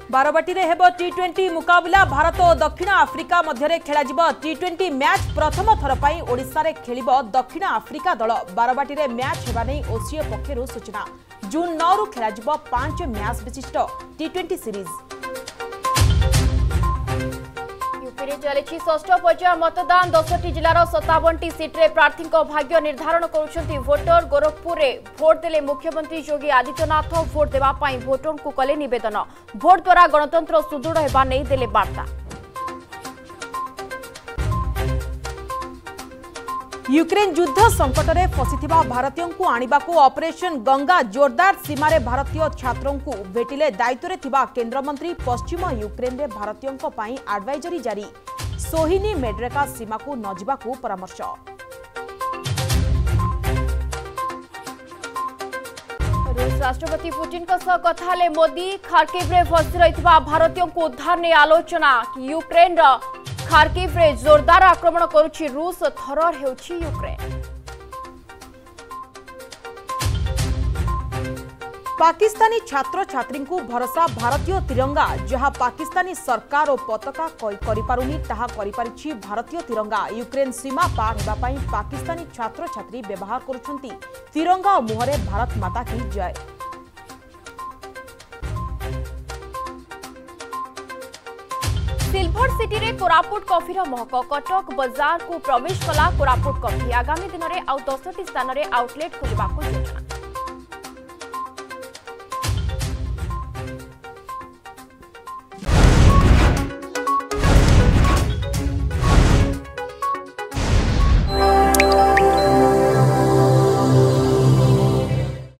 बारवाटी रे हेबो टी20 मुकाबला भारत और दक्षिण आफ्रिका मध्य खेल टी20 मैच प्रथम थर पर ओडिशा रे खेलिबो दक्षिण आफ्रिका दल। बारवाटी रे मैच हेबा नै ओसीए पक्षरु सूचना। जून 9 रु खेल 5 मैच विशिष्ट टी20 सीरीज। यूपी चली षष्ठ पर्याय मतदान 10टी जिलार 57टी सीट्रे प्रार्थी भाग्य निर्धारण करुछंती भोटर। गोरखपुर रे भोट देले मुख्यमंत्री योगी आदित्यनाथ भोट देवाई भोटर को कले निवेदन। भोट द्वारा गणतंत्र सुदृढ़ हेबा नै देले वार्ता। यूक्रेन युद्ध संकट में फसीथिबा भारतीयों को आनिबाकू ऑपरेशन गंगा जोरदार। सीमारे भारतीय छात्रों को भेटिले दायित्व रे थिबा केंद्रमंत्री। पश्चिम यूक्रेन रे भारतीयों को पाई एडवाइजरी जारी। सोहिनी मेड्रेका सीमा को न जिबाकू परामर्श। रूस राष्ट्रपति पुतिन सह कथा हेले मोदी। खार्किव रे फसी रहिथिबा भारतीयों को उद्धार ने आलोचना। यूक्रेन खार्किव रे जोरदार आक्रमण करुछि रूस। थरर हेउछि यूक्रेन। पाकिस्तानी छात्र छात्री को भरोसा भारतीय तिरंगा। जहां पाकिस्तानी सरकार और पताका करिपारुनी ताहा करिपारिछि भारतीय तिरंगा। यूक्रेन सीमा पार हेबा पई पाकिस्तानी छात्र छात्री व्यवहार करुछंती तिरंगा और मुहरे भारत माता की जय। सिल्भर सिटी रे कोरापुट कॉफीर महक। कटक बाजार को प्रवेश कला कोरापुट कॉफी। आगामी दिन में आउ 10टी स्थान में आउटलेट खोलने योजना।